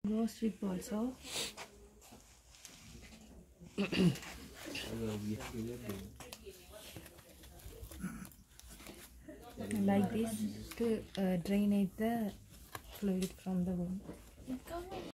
Go strip also. Like this to drainate the fluid from the wound.